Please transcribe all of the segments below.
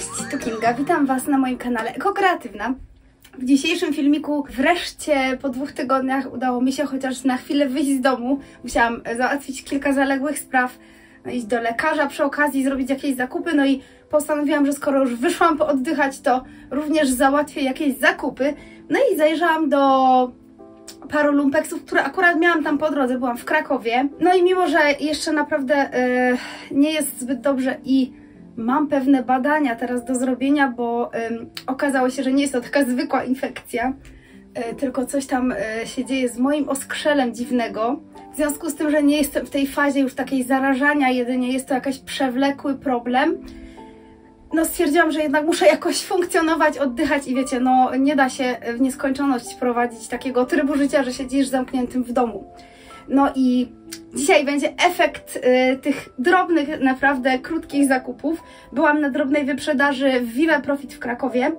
Cześć, tu Kinga, witam Was na moim kanale Ekokreatywna. W dzisiejszym filmiku wreszcie po 2 tygodniach udało mi się chociaż na chwilę wyjść z domu. Musiałam załatwić kilka zaległych spraw, iść do lekarza przy okazji, zrobić jakieś zakupy, no i postanowiłam, że skoro już wyszłam pooddychać, to również załatwię jakieś zakupy. No i zajrzałam do paru lumpeksów, które akurat miałam tam po drodze, byłam w Krakowie. No i mimo, że jeszcze naprawdę nie jest zbyt dobrze i mam pewne badania teraz do zrobienia, bo okazało się, że nie jest to taka zwykła infekcja, tylko coś tam się dzieje z moim oskrzelem dziwnego. W związku z tym, że nie jestem w tej fazie już takiej zarażania, jedynie jest to jakiś przewlekły problem, no stwierdziłam, że jednak muszę jakoś funkcjonować, oddychać i wiecie, no nie da się w nieskończoność prowadzić takiego trybu życia, że siedzisz zamkniętym w domu. No i dzisiaj będzie efekt tych drobnych, naprawdę krótkich zakupów. Byłam na drobnej wyprzedaży w Vive Profit w Krakowie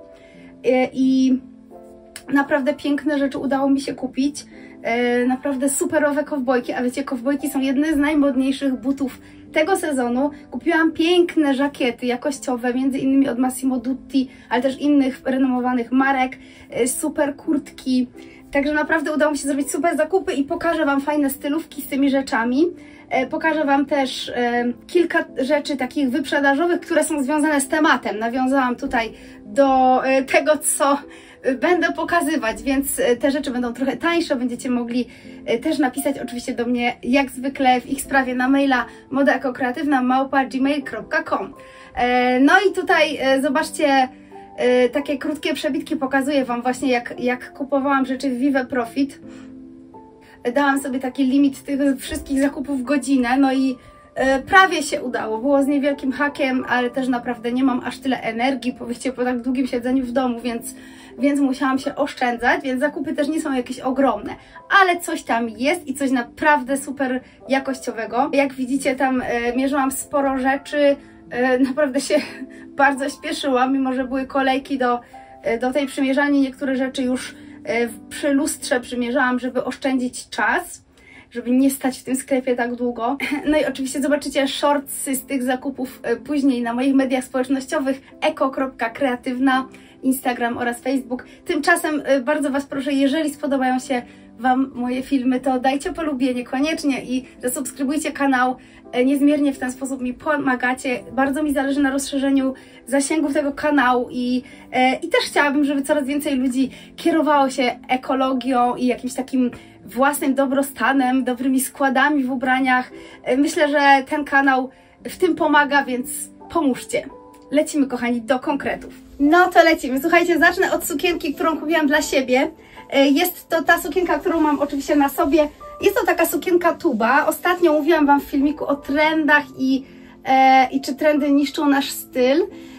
i naprawdę piękne rzeczy udało mi się kupić. Naprawdę superowe kowbojki, a wiecie, kowbojki są jedne z najmodniejszych butów tego sezonu. Kupiłam piękne żakiety jakościowe, między innymi od Massimo Dutti, ale też innych renomowanych marek, super kurtki. Także naprawdę udało mi się zrobić super zakupy i pokażę Wam fajne stylówki z tymi rzeczami. Pokażę Wam też kilka rzeczy takich wyprzedażowych, które są związane z tematem. Nawiązałam tutaj do tego, co będę pokazywać, więc te rzeczy będą trochę tańsze. Będziecie mogli też napisać oczywiście do mnie, jak zwykle w ich sprawie, na maila modaekokreatywna@gmail.com. No i tutaj zobaczcie, takie krótkie przebitki pokazuję Wam właśnie, jak kupowałam rzeczy w Vive Profit. Dałam sobie taki limit tych wszystkich zakupów w godzinę, no i prawie się udało. Było z niewielkim hakiem, ale też naprawdę nie mam aż tyle energii, powiedzcie, po tak długim siedzeniu w domu, więc musiałam się oszczędzać, więc zakupy też nie są jakieś ogromne, ale coś tam jest i coś naprawdę super jakościowego. Jak widzicie, tam mierzyłam sporo rzeczy, naprawdę się bardzo śpieszyłam, mimo że były kolejki do tej przymierzalni. Niektóre rzeczy już przy lustrze przymierzałam, żeby oszczędzić czas, żeby nie stać w tym sklepie tak długo. No i oczywiście zobaczycie shortsy z tych zakupów później na moich mediach społecznościowych eko.kreatywna, Instagram oraz Facebook. Tymczasem bardzo Was proszę, jeżeli spodobają się Wam moje filmy, to dajcie polubienie koniecznie i zasubskrybujcie kanał. Niezmiernie w ten sposób mi pomagacie. Bardzo mi zależy na rozszerzeniu zasięgów tego kanału i też chciałabym, żeby coraz więcej ludzi kierowało się ekologią i jakimś takim własnym dobrostanem, dobrymi składami w ubraniach. Myślę, że ten kanał w tym pomaga, więc pomóżcie. Lecimy, kochani, do konkretów. No to lecimy. Słuchajcie, zacznę od sukienki, którą kupiłam dla siebie. Jest to ta sukienka, którą mam oczywiście na sobie. Jest to taka sukienka tuba. Ostatnio mówiłam Wam w filmiku o trendach i czy trendy niszczą nasz styl.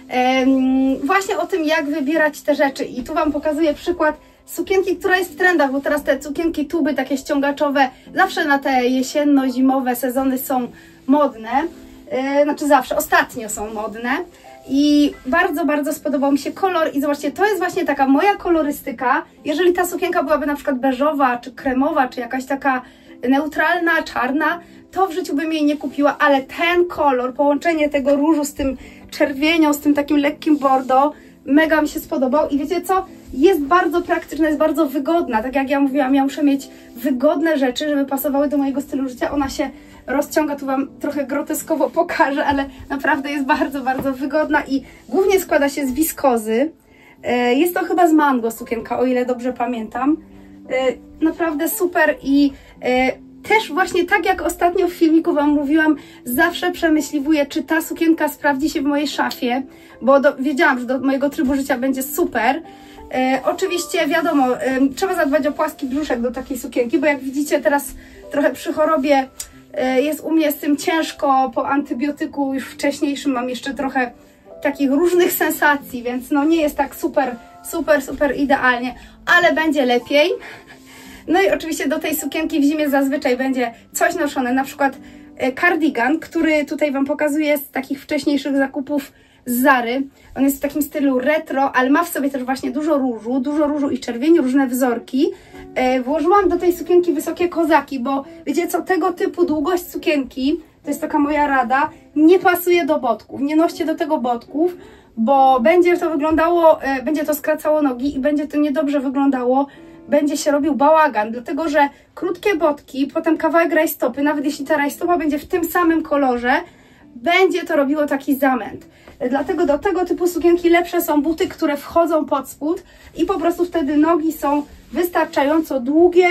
Właśnie o tym, jak wybierać te rzeczy. I tu Wam pokazuję przykład sukienki, która jest w trendach, bo teraz te sukienki tuby, takie ściągaczowe, zawsze na te jesienno-zimowe sezony są modne. Znaczy zawsze, ostatnio są modne. I bardzo, bardzo spodobał mi się kolor i zobaczcie, to jest właśnie taka moja kolorystyka. Jeżeli ta sukienka byłaby na przykład beżowa, czy kremowa, czy jakaś taka neutralna, czarna, to w życiu bym jej nie kupiła, ale ten kolor, połączenie tego różu z tym czerwienią, z tym takim lekkim bordeaux, mega mi się spodobał i wiecie co? Jest bardzo praktyczna, jest bardzo wygodna. Tak jak ja mówiłam, ja muszę mieć wygodne rzeczy, żeby pasowały do mojego stylu życia. Ona się rozciąga, tu Wam trochę groteskowo pokażę, ale naprawdę jest bardzo, bardzo wygodna i głównie składa się z wiskozy. Jest to chyba z mango sukienka, o ile dobrze pamiętam. Naprawdę super i też właśnie tak jak ostatnio w filmiku Wam mówiłam, zawsze przemyśliwuję, czy ta sukienka sprawdzi się w mojej szafie, bo wiedziałam, że do mojego trybu życia będzie super. Oczywiście wiadomo, trzeba zadbać o płaski brzuszek do takiej sukienki, bo jak widzicie teraz trochę przy chorobie jest u mnie z tym ciężko, po antybiotyku już wcześniejszym mam jeszcze trochę takich różnych sensacji, więc no nie jest tak super idealnie, ale będzie lepiej. No i oczywiście do tej sukienki w zimie zazwyczaj będzie coś noszone, na przykład cardigan, który tutaj Wam pokazuję z takich wcześniejszych zakupów z Zary. On jest w takim stylu retro, ale ma w sobie też właśnie dużo różu i czerwieni, różne wzorki. Włożyłam do tej sukienki wysokie kozaki, bo wiecie co, tego typu długość sukienki, to jest taka moja rada, nie pasuje do bodków, nie noście do tego bodków, bo będzie to wyglądało, będzie to skracało nogi i będzie to niedobrze wyglądało, będzie się robił bałagan, dlatego że krótkie botki, potem kawałek rajstopy, nawet jeśli ta rajstopa będzie w tym samym kolorze, będzie to robiło taki zamęt. Dlatego do tego typu sukienki lepsze są buty, które wchodzą pod spód i po prostu wtedy nogi są wystarczająco długie,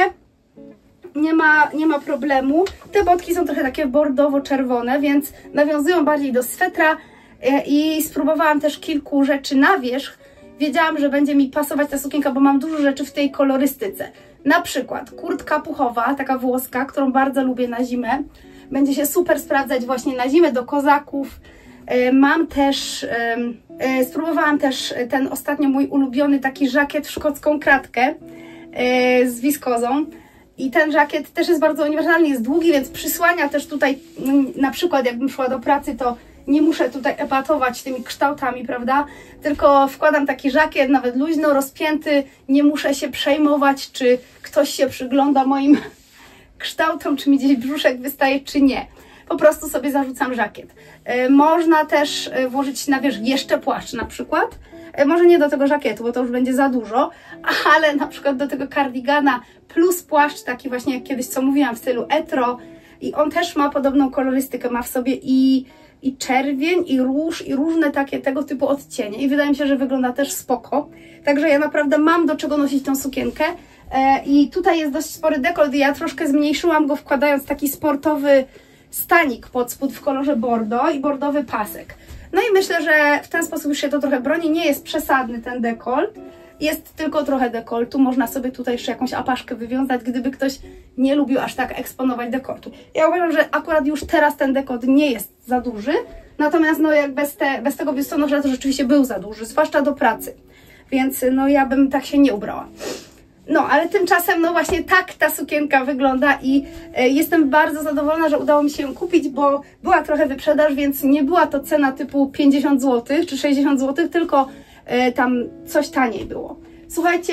nie ma problemu. Te botki są trochę takie bordowo-czerwone, więc nawiązują bardziej do swetra i spróbowałam też kilku rzeczy na wierzch. Wiedziałam, że będzie mi pasować ta sukienka, bo mam dużo rzeczy w tej kolorystyce. Na przykład kurtka puchowa, taka włoska, którą bardzo lubię na zimę. Będzie się super sprawdzać właśnie na zimę do kozaków. Mam też, spróbowałam też ten ostatnio mój ulubiony taki żakiet w szkocką kratkę z wiskozą. I ten żakiet też jest bardzo uniwersalny, jest długi, więc przysłania też tutaj, na przykład jakbym szła do pracy, to nie muszę tutaj epatować tymi kształtami, prawda? Tylko wkładam taki żakiet, nawet luźno rozpięty, nie muszę się przejmować, czy ktoś się przygląda moim kształtom, czy mi gdzieś brzuszek wystaje, czy nie. Po prostu sobie zarzucam żakiet. Można też włożyć na wierzch jeszcze płaszcz na przykład. Może nie do tego żakietu, bo to już będzie za dużo, ale na przykład do tego kardigana plus płaszcz, taki właśnie jak kiedyś, co mówiłam, w stylu etro. I on też ma podobną kolorystykę, ma w sobie i czerwień, i róż, i różne takie tego typu odcienie. I wydaje mi się, że wygląda też spoko. Także ja naprawdę mam do czego nosić tą sukienkę. I tutaj jest dość spory dekolt i ja troszkę zmniejszyłam go, wkładając taki sportowy stanik pod spód w kolorze bordo i bordowy pasek. No i myślę, że w ten sposób już się to trochę broni. Nie jest przesadny ten dekolt. Jest tylko trochę dekoltu. Można sobie tutaj jeszcze jakąś apaszkę wywiązać, gdyby ktoś nie lubił aż tak eksponować dekoltu. Ja uważam, że akurat już teraz ten dekolt nie jest za duży. Natomiast no jak bez tego biustonosza to rzeczywiście był za duży, zwłaszcza do pracy. Więc no ja bym tak się nie ubrała. No, ale tymczasem, no właśnie tak ta sukienka wygląda i jestem bardzo zadowolona, że udało mi się ją kupić, bo była trochę wyprzedaż, więc nie była to cena typu 50 zł czy 60 zł, tylko tam coś taniej było. Słuchajcie,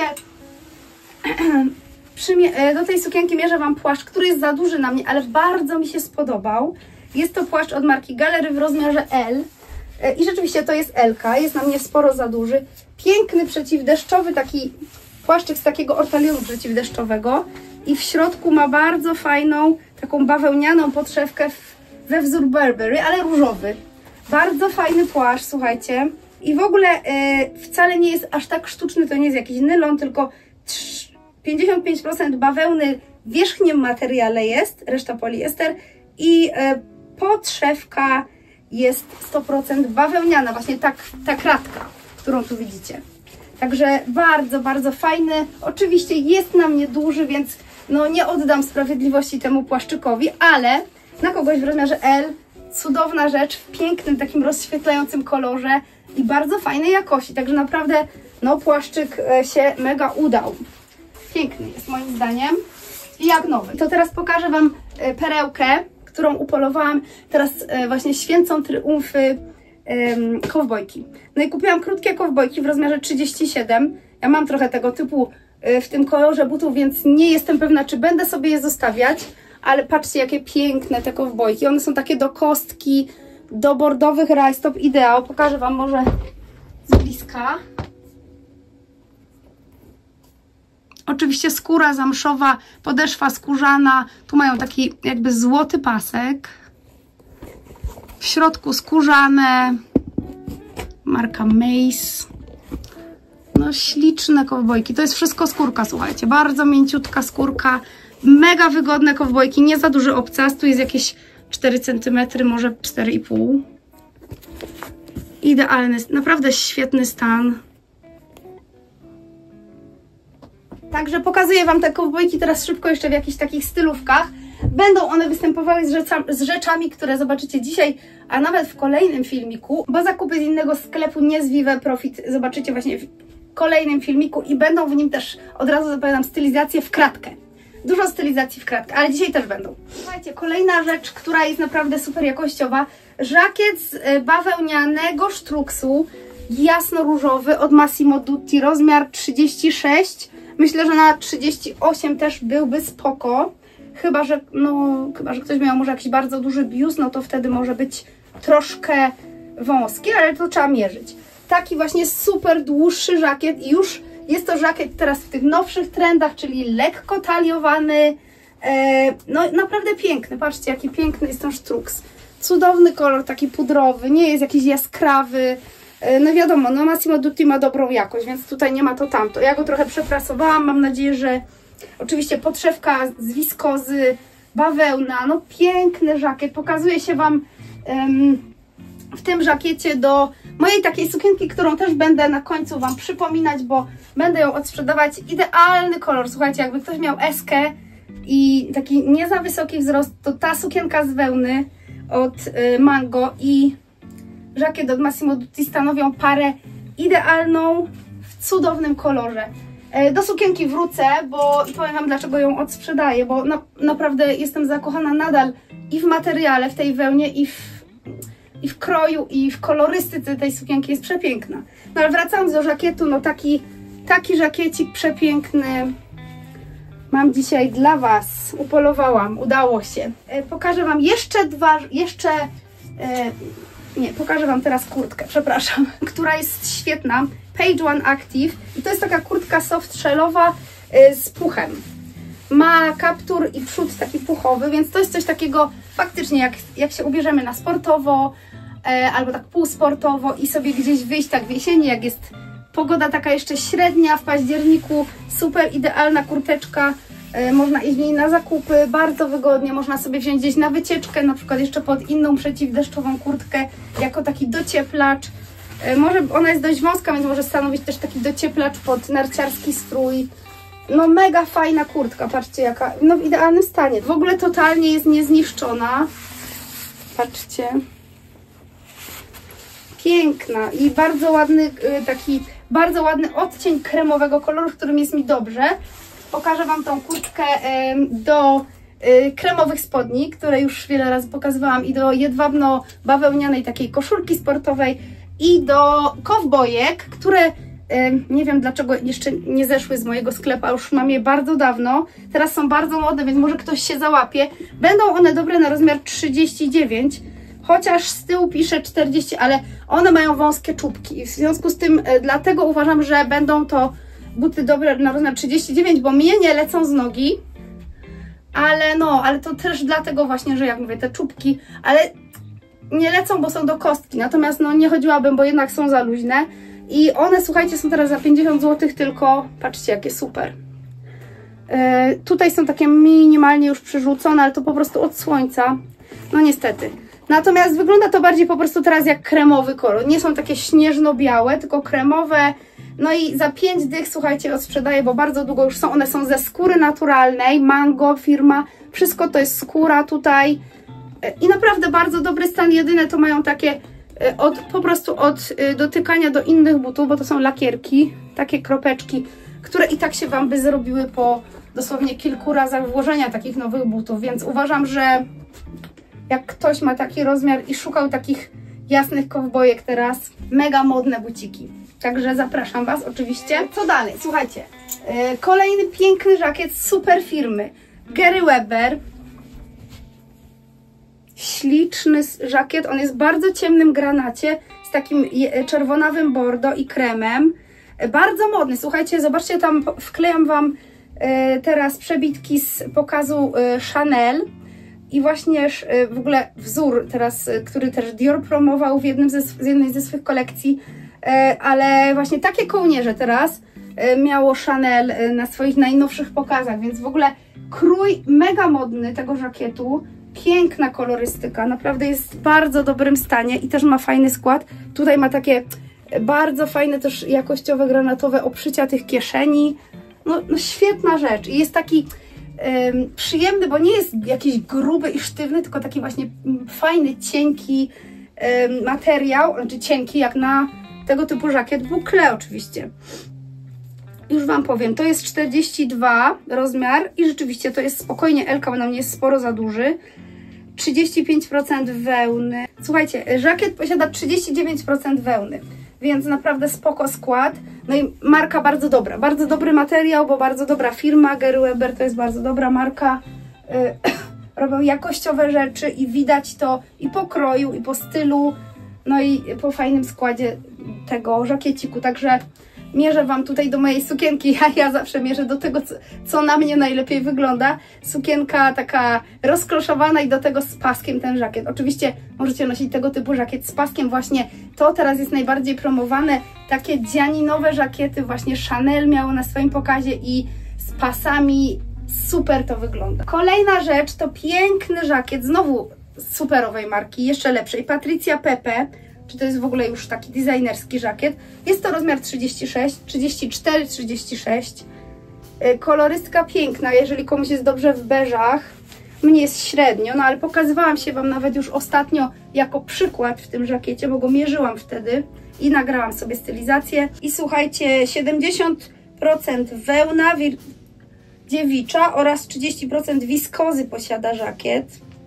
do tej sukienki mierzę Wam płaszcz, który jest za duży na mnie, ale bardzo mi się spodobał. Jest to płaszcz od marki Gallery w rozmiarze L i rzeczywiście to jest L-ka, jest na mnie sporo za duży. Piękny, przeciwdeszczowy taki płaszczyk z takiego ortalionu przeciwdeszczowego i w środku ma bardzo fajną, taką bawełnianą podszewkę we wzór Burberry, ale różowy. Bardzo fajny płaszcz, słuchajcie. I w ogóle wcale nie jest aż tak sztuczny, to nie jest jakiś nylon, tylko 55% bawełny w wierzchnim materiale jest, reszta poliester i podszewka jest 100% bawełniana, właśnie ta kratka, którą tu widzicie. Także bardzo, bardzo fajny. Oczywiście jest na mnie duży, więc no nie oddam sprawiedliwości temu płaszczykowi, ale na kogoś w rozmiarze L cudowna rzecz w pięknym, takim rozświetlającym kolorze i bardzo fajnej jakości. Także naprawdę no płaszczyk się mega udał. Piękny jest moim zdaniem i jak nowy. To teraz pokażę Wam perełkę, którą upolowałam. Teraz właśnie święcą triumfy kowbojki. No i kupiłam krótkie kowbojki w rozmiarze 37. Ja mam trochę tego typu w tym kolorze butów, więc nie jestem pewna, czy będę sobie je zostawiać, ale patrzcie, jakie piękne te kowbojki. One są takie do kostki, do bordowych rajstop, ideał. Pokażę Wam może z bliska. Oczywiście skóra zamszowa, podeszwa skórzana. Tu mają taki jakby złoty pasek. W środku skórzane. Marka Mace. No śliczne kowbojki. To jest wszystko skórka, słuchajcie. Bardzo mięciutka skórka. Mega wygodne kowbojki. Nie za duży obcas. Tu jest jakieś 4 cm, może 4,5. Idealny. Naprawdę świetny stan. Także pokazuję Wam te kowbojki teraz szybko jeszcze w jakichś takich stylówkach. Będą one występowały z rzeczami, które zobaczycie dzisiaj, a nawet w kolejnym filmiku, bo zakupy z innego sklepu, nie z Vive Profit, zobaczycie właśnie w kolejnym filmiku i będą w nim też, od razu zapowiadam, stylizacje w kratkę. Dużo stylizacji w kratkę, ale dzisiaj też będą. Słuchajcie, kolejna rzecz, która jest naprawdę super jakościowa. Żakiet z bawełnianego sztruksu, jasno-różowy od Massimo Dutti, rozmiar 36. Myślę, że na 38 też byłby spoko. Chyba, że ktoś miał może jakiś bardzo duży biust, no to wtedy może być troszkę wąski, ale to trzeba mierzyć. taki właśnie super dłuższy żakiet i już jest to żakiet teraz w tych nowszych trendach, czyli lekko taliowany. No naprawdę piękny, patrzcie jaki piękny jest ten sztruks. Cudowny kolor, taki pudrowy, nie jest jakiś jaskrawy. No wiadomo, no Massimo Dutti ma dobrą jakość, więc tutaj nie ma to tamto. Ja go trochę przeprasowałam, mam nadzieję, że oczywiście podszewka z wiskozy, bawełna, no piękny żakiet. Pokazuje się Wam w tym żakiecie do mojej takiej sukienki, którą też będę na końcu Wam przypominać, bo będę ją odsprzedawać. Idealny kolor, słuchajcie, jakby ktoś miał eskę i taki nie za wysoki wzrost, to ta sukienka z wełny od Mango i żakiet od Massimo Dutti stanowią parę idealną w cudownym kolorze. Do sukienki wrócę, bo i powiem Wam dlaczego ją odsprzedaję, bo naprawdę jestem zakochana nadal i w materiale, w tej wełnie, i w kroju, i w kolorystyce tej sukienki, jest przepiękna. No ale wracając do żakietu, no taki żakiecik przepiękny mam dzisiaj dla Was. Upolowałam, udało się. Pokażę Wam pokażę Wam teraz kurtkę, przepraszam, która jest świetna. Page One Active i to jest taka kurtka soft shellowa z puchem. Ma kaptur i przód taki puchowy, więc to jest coś takiego faktycznie jak się ubierzemy na sportowo albo tak półsportowo i sobie gdzieś wyjść tak w jesieni, jak jest pogoda taka jeszcze średnia w październiku, super idealna kurteczka. Można iść w niej na zakupy, bardzo wygodnie, można sobie wziąć gdzieś na wycieczkę, na przykład jeszcze pod inną przeciwdeszczową kurtkę, jako taki docieplacz. Może ona jest dość wąska, więc może stanowić też taki docieplacz pod narciarski strój. No mega fajna kurtka, patrzcie jaka, no w idealnym stanie. W ogóle totalnie jest niezniszczona. Patrzcie. Piękna i bardzo ładny, taki bardzo ładny odcień kremowego koloru, w którym jest mi dobrze. Pokażę Wam tą kurtkę do kremowych spodni, które już wiele razy pokazywałam, i do jedwabno-bawełnianej takiej koszulki sportowej i do kowbojek, które nie wiem dlaczego jeszcze nie zeszły z mojego sklepu, a już mam je bardzo dawno. Teraz są bardzo modne, więc może ktoś się załapie. Będą one dobre na rozmiar 39, chociaż z tyłu pisze 40, ale one mają wąskie czubki i w związku z tym dlatego uważam, że będą to buty dobre na rozmiar 39, bo mnie nie lecą z nogi, ale to też dlatego właśnie, że jak mówię, te czubki, ale nie lecą, bo są do kostki, natomiast no nie chodziłabym, bo jednak są za luźne i one, słuchajcie, są teraz za 50 zł tylko, patrzcie jakie super. Tutaj są takie minimalnie już przyrzucone, ale to po prostu od słońca, no niestety. Natomiast wygląda to bardziej po prostu teraz jak kremowy kolor, nie są takie śnieżno-białe, tylko kremowe. No i za 5 dych, słuchajcie, odsprzedaję, bo bardzo długo już są. One są ze skóry naturalnej, Mango firma, wszystko to jest skóra tutaj. I naprawdę bardzo dobry stan, jedyne to mają takie po prostu od dotykania do innych butów, bo to są lakierki, takie kropeczki, które i tak się Wam by zrobiły po dosłownie kilku razach włożenia takich nowych butów, więc uważam, że jak ktoś ma taki rozmiar i szukał takich jasnych kowbojek teraz, mega modne buciki. Także zapraszam Was oczywiście. Co dalej? Słuchajcie, kolejny piękny żakiet z super firmy Gary Weber. Śliczny żakiet, on jest w bardzo ciemnym granacie z takim czerwonawym bordo i kremem. Bardzo modny, słuchajcie, zobaczcie, tam wklejam Wam teraz przebitki z pokazu Chanel. I właśnie w ogóle wzór teraz, który też Dior promował w jednej ze swych kolekcji, ale właśnie takie kołnierze teraz miało Chanel na swoich najnowszych pokazach, więc w ogóle krój mega modny tego żakietu, piękna kolorystyka, naprawdę jest w bardzo dobrym stanie i też ma fajny skład. Tutaj ma takie bardzo fajne też jakościowe granatowe obszycia tych kieszeni, no świetna rzecz i jest taki przyjemny, bo nie jest jakiś gruby i sztywny, tylko taki właśnie fajny, cienki materiał, znaczy cienki jak na tego typu żakiet, bouclé oczywiście. Już Wam powiem, to jest 42 rozmiar i rzeczywiście to jest spokojnie L-ka, bo na mnie jest sporo za duży. 35% wełny. Słuchajcie, żakiet posiada 39% wełny, więc naprawdę spoko skład. No i marka bardzo dobra, bardzo dobry materiał, bo bardzo dobra firma, Gary Weber to jest bardzo dobra marka. Robią jakościowe rzeczy i widać to i po kroju, i po stylu, no i po fajnym składzie. tego żakieciku, także mierzę Wam tutaj do mojej sukienki, a ja zawsze mierzę do tego, co na mnie najlepiej wygląda. Sukienka taka rozkloszowana i do tego z paskiem ten żakiet. Oczywiście możecie nosić tego typu żakiet z paskiem, właśnie to teraz jest najbardziej promowane. Takie dzianinowe żakiety właśnie Chanel miało na swoim pokazie i z pasami super to wygląda. Kolejna rzecz to piękny żakiet, znowu superowej marki, jeszcze lepszej, Patricia Pepe. Czy to jest w ogóle już taki designerski żakiet. Jest to rozmiar 36, 34, 36. Kolorystka piękna, jeżeli komuś jest dobrze w beżach. Mnie jest średnio, no ale pokazywałam się Wam nawet już ostatnio jako przykład w tym żakiecie, bo go mierzyłam wtedy i nagrałam sobie stylizację. I słuchajcie, 70% wełna dziewicza oraz 30% wiskozy posiada żakiet.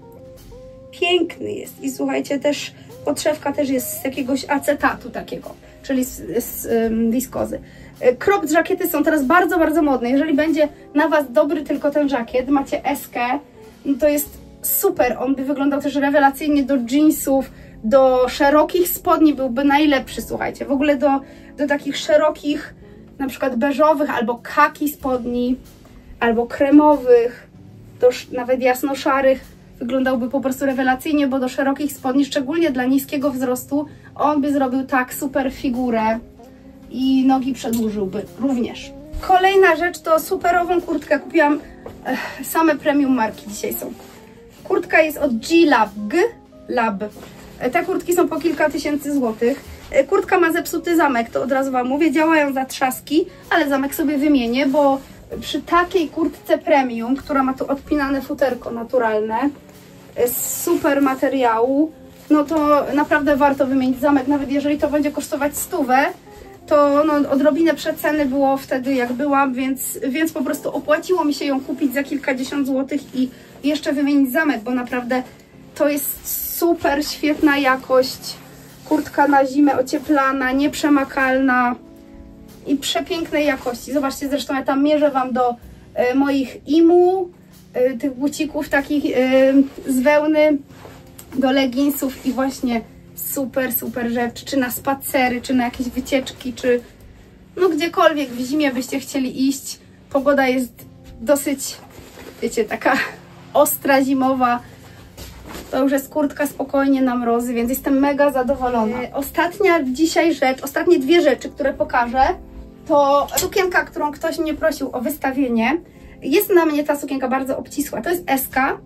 Piękny jest i słuchajcie, też podszewka też jest z jakiegoś acetatu takiego, czyli z wiskozy. Cropped żakiety są teraz bardzo, bardzo modne. Jeżeli będzie na Was dobry tylko ten żakiet, macie eskę, no to jest super. On by wyglądał też rewelacyjnie do jeansów, do szerokich spodni byłby najlepszy, słuchajcie. W ogóle do takich szerokich, na przykład beżowych albo kaki spodni, albo kremowych, do nawet jasno-szarych. Wyglądałby po prostu rewelacyjnie, bo do szerokich spodni, szczególnie dla niskiego wzrostu, on by zrobił tak super figurę i nogi przedłużyłby również. Kolejna rzecz to superową kurtkę. Kupiłam same premium marki dzisiaj są. Kurtka jest od G-Lab. Te kurtki są po kilka tysięcy złotych. Kurtka ma zepsuty zamek, to od razu Wam mówię. Działają zatrzaski, ale zamek sobie wymienię, bo przy takiej kurtce premium, która ma tu odpinane futerko naturalne, z super materiału, no to naprawdę warto wymienić zamek, nawet jeżeli to będzie kosztować 100, to no, odrobinę przeceny było wtedy jak byłam, więc po prostu opłaciło mi się ją kupić za kilkadziesiąt złotych i jeszcze wymienić zamek, bo naprawdę to jest super świetna jakość, kurtka na zimę ocieplana, nieprzemakalna i przepięknej jakości. Zobaczcie, zresztą ja tam mierzę Wam do moich imu, tych bucików takich z wełny, do leginsów i właśnie super rzecz, czy na spacery, czy na jakieś wycieczki, czy no gdziekolwiek w zimie byście chcieli iść. Pogoda jest dosyć, wiecie, taka ostra, zimowa. To już jest kurtka spokojnie na mrozy, więc jestem mega zadowolona. Ostatnia dzisiaj rzecz, ostatnie dwie rzeczy, które pokażę, to sukienka, którą ktoś mnie prosił o wystawienie. Jest na mnie ta sukienka bardzo obcisła. To jest Eska.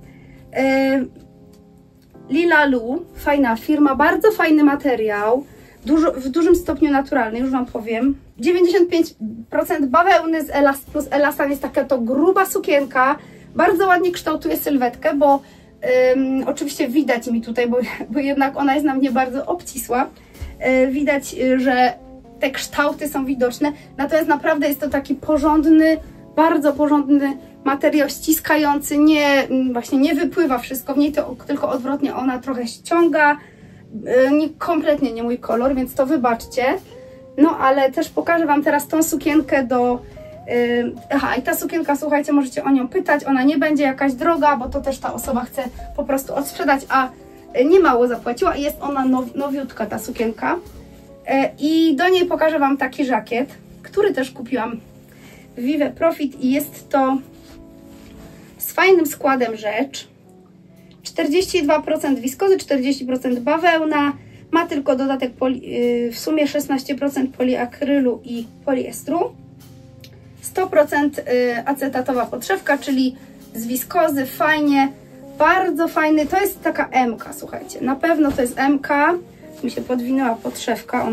Lila Lu, fajna firma, bardzo fajny materiał, w dużym stopniu naturalny, już Wam powiem. 95% bawełny plus elastan, jest taka to gruba sukienka, bardzo ładnie kształtuje sylwetkę, bo oczywiście widać mi tutaj, bo jednak ona jest na mnie bardzo obcisła, widać, że te kształty są widoczne, natomiast naprawdę jest to taki porządny, bardzo porządny materiał, ściskający, właśnie nie wypływa wszystko w niej, tylko odwrotnie, ona trochę ściąga, kompletnie nie mój kolor, więc to wybaczcie. No ale też pokażę Wam teraz tą sukienkę i ta sukienka, słuchajcie, możecie o nią pytać, ona nie będzie jakaś droga, bo to też ta osoba chce po prostu odsprzedać, a niemało zapłaciła i jest ona nowiutka, ta sukienka. I do niej pokażę Wam taki żakiet, który też kupiłam w Vive Profit i jest to z fajnym składem rzecz. 42% wiskozy, 40% bawełna, ma tylko dodatek w sumie 16% poliakrylu i poliestru. 100% acetatowa podszewka, czyli z wiskozy, fajnie, bardzo fajny. To jest taka M-ka, słuchajcie, na pewno to jest M-ka. Mi się podwinęła podszewka,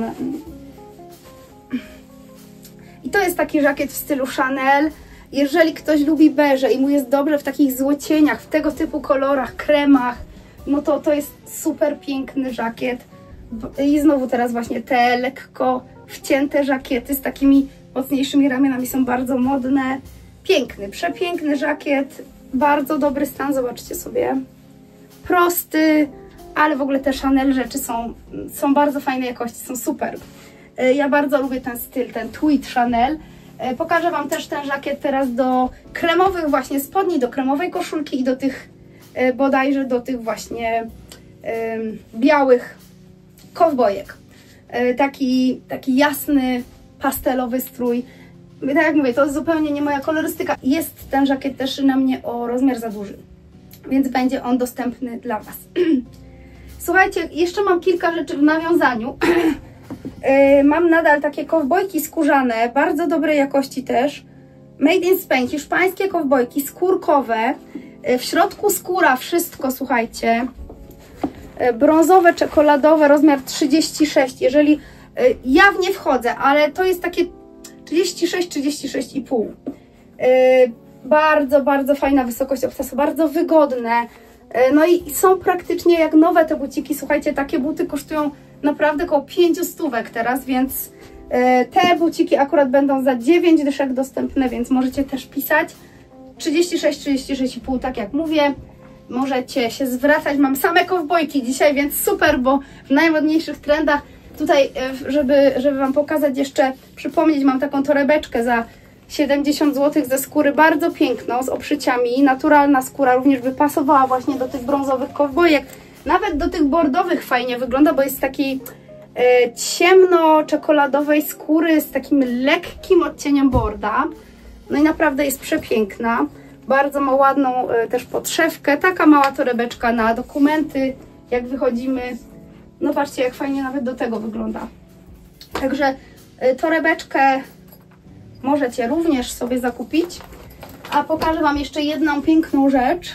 i to jest taki żakiet w stylu Chanel. Jeżeli ktoś lubi beże i mu jest dobrze w takich złocieniach, w tego typu kolorach, kremach, no to jest super piękny żakiet. I znowu teraz właśnie te lekko wcięte żakiety z takimi mocniejszymi ramionami są bardzo modne. Piękny, przepiękny żakiet, bardzo dobry stan, zobaczcie sobie. Prosty, ale w ogóle te Chanel rzeczy są bardzo fajnej jakości, są super. Ja bardzo lubię ten styl, ten tweed Chanel. Pokażę Wam też ten żakiet teraz do kremowych właśnie spodni, do kremowej koszulki i do tych bodajże do tych właśnie białych kowbojek. taki jasny, pastelowy strój. Tak jak mówię, to jest zupełnie nie moja kolorystyka. Jest ten żakiet też na mnie o rozmiar za duży, więc będzie on dostępny dla Was. Słuchajcie, jeszcze mam kilka rzeczy w nawiązaniu. Mam nadal takie kowbojki skórzane, bardzo dobrej jakości też. Made in Spain, hiszpańskie kowbojki skórkowe. W środku skóra, wszystko, słuchajcie. Brązowe, czekoladowe, rozmiar 36. Jeżeli ja w nie wchodzę, ale to jest takie 36,5. Bardzo, bardzo fajna wysokość obcasu, bardzo wygodne. No i są praktycznie jak nowe te buciki. Słuchajcie, takie buty kosztują naprawdę około 500 stówek teraz, więc te buciki akurat będą za 9 dyszek dostępne, więc możecie też pisać. 36,5, tak jak mówię. Możecie się zwracać. Mam same kowbojki dzisiaj, więc super, bo w najmodniejszych trendach. Tutaj, żeby Wam pokazać jeszcze, przypomnieć, mam taką torebeczkę za 70 zł ze skóry, bardzo piękną, z obszyciami. Naturalna skóra również by pasowała właśnie do tych brązowych kowbojek. Nawet do tych bordowych fajnie wygląda, bo jest takiej ciemno-czekoladowej skóry z takim lekkim odcieniem borda. No i naprawdę jest przepiękna. Bardzo ma ładną też podszewkę. Taka mała torebeczka na dokumenty, jak wychodzimy. No patrzcie, jak fajnie nawet do tego wygląda. Także torebeczkę możecie również sobie zakupić. A pokażę Wam jeszcze jedną piękną rzecz.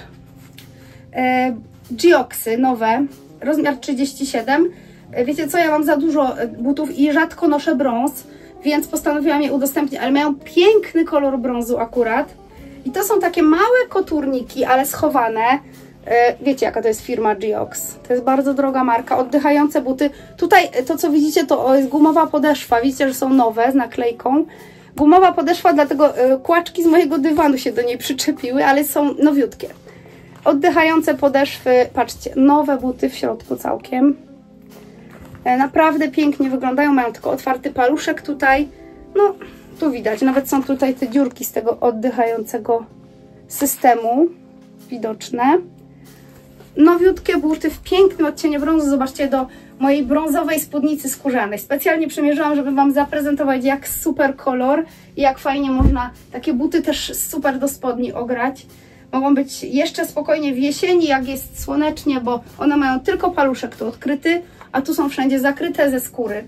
Geoxy nowe, rozmiar 37. Wiecie co, ja mam za dużo butów i rzadko noszę brąz, więc postanowiłam je udostępnić, ale mają piękny kolor brązu akurat. I to są takie małe koturniki, ale schowane. Wiecie, jaka to jest firma Geox. To jest bardzo droga marka, oddychające buty. Tutaj to, co widzicie, to jest gumowa podeszwa. Widzicie, że są nowe z naklejką. Gumowa podeszwa, dlatego kłaczki z mojego dywanu się do niej przyczepiły, ale są nowiutkie. Oddychające podeszwy, patrzcie, nowe buty w środku całkiem. Naprawdę pięknie wyglądają, mają tylko otwarty paluszek tutaj. No, tu widać, nawet są tutaj te dziurki z tego oddychającego systemu widoczne. Nowiutkie buty w pięknym odcieniu brązu. Zobaczcie, do mojej brązowej spódnicy skórzanej. Specjalnie przymierzyłam, żeby Wam zaprezentować, jak super kolor i jak fajnie można takie buty też super do spodni ograć. Mogą być jeszcze spokojnie w jesieni, jak jest słonecznie, bo one mają tylko paluszek tu odkryty, a tu są wszędzie zakryte ze skóry.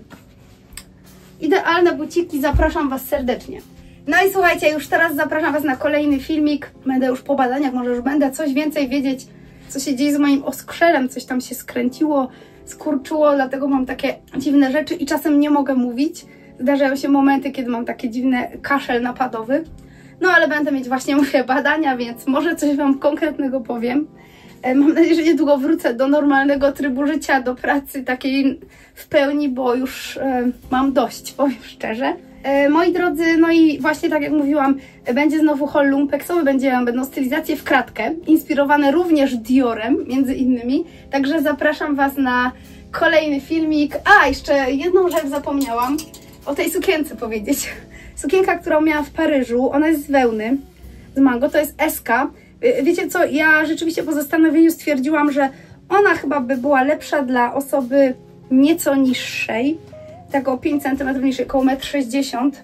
Idealne buciki, zapraszam Was serdecznie. No i słuchajcie, już teraz zapraszam Was na kolejny filmik. Będę już po badaniach, może już będę coś więcej wiedzieć, co się dzieje z moim oskrzelem. Coś tam się skręciło, skurczyło, dlatego mam takie dziwne rzeczy i czasem nie mogę mówić. Zdarzają się momenty, kiedy mam takie dziwne kaszel napadowy. No ale będę mieć właśnie moje badania, więc może coś Wam konkretnego powiem. Mam nadzieję, że niedługo wrócę do normalnego trybu życia, do pracy takiej w pełni, bo już mam dość, powiem szczerze. Moi drodzy, no i właśnie tak jak mówiłam, będzie znowu haul lumpeksowy, będą stylizacje w kratkę, inspirowane również Diorem, między innymi. Także zapraszam Was na kolejny filmik. A, jeszcze jedną rzecz zapomniałam o tej sukience powiedzieć. Sukienka, którą miałam w Paryżu, ona jest z wełny, z mango, to jest SK. Wiecie co, ja rzeczywiście po zastanowieniu stwierdziłam, że ona chyba by była lepsza dla osoby nieco niższej, tak o 5 cm niższej, około 1,60 m.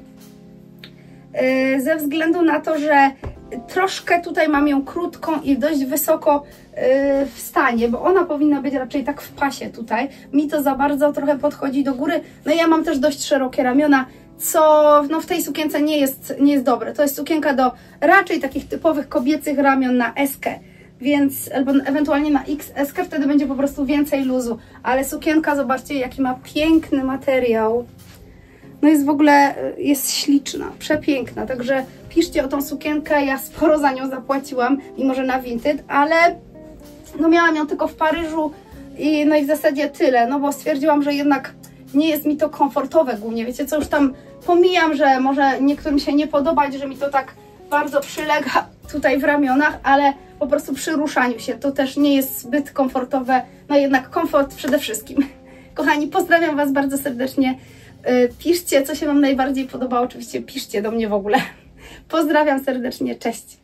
Ze względu na to, że troszkę tutaj mam ją krótką i dość wysoko w stanie, bo ona powinna być raczej tak w pasie tutaj. Mi to za bardzo trochę podchodzi do góry. No i ja mam też dość szerokie ramiona, co no, w tej sukience nie jest dobre. To jest sukienka do raczej takich typowych kobiecych ramion na eskę, więc albo ewentualnie na XS, wtedy będzie po prostu więcej luzu. Ale sukienka, zobaczcie, jaki ma piękny materiał. No jest w ogóle, jest śliczna, przepiękna, także piszcie o tą sukienkę, ja sporo za nią zapłaciłam, mimo że na Vinted, ale no miałam ją tylko w Paryżu i no i w zasadzie tyle, no bo stwierdziłam, że jednak nie jest mi to komfortowe głównie, wiecie co, już tam pomijam, że może niektórym się nie podobać, że mi to tak bardzo przylega tutaj w ramionach, ale po prostu przy ruszaniu się to też nie jest zbyt komfortowe, no jednak komfort przede wszystkim. Kochani, pozdrawiam Was bardzo serdecznie. Piszcie, co się Wam najbardziej podoba. Oczywiście piszcie do mnie w ogóle. Pozdrawiam serdecznie, cześć!